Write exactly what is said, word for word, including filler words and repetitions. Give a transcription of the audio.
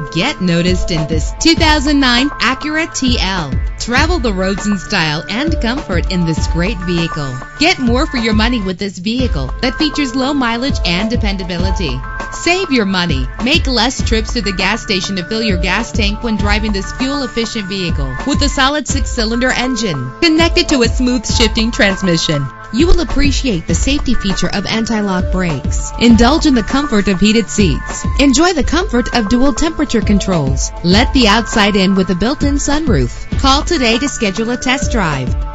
Get noticed in this two thousand nine Acura T L. Travel the roads in style and comfort in this great vehicle. Get more for your money with this vehicle that features low mileage and dependability. Save your money. Make less trips to the gas station to fill your gas tank when driving this fuel-efficient vehicle with a solid six-cylinder engine connected to a smooth shifting transmission. You will appreciate the safety feature of anti-lock brakes. Indulge in the comfort of heated seats. Enjoy the comfort of dual temperature controls. Let the outside in with a built-in sunroof. Call today to schedule a test drive.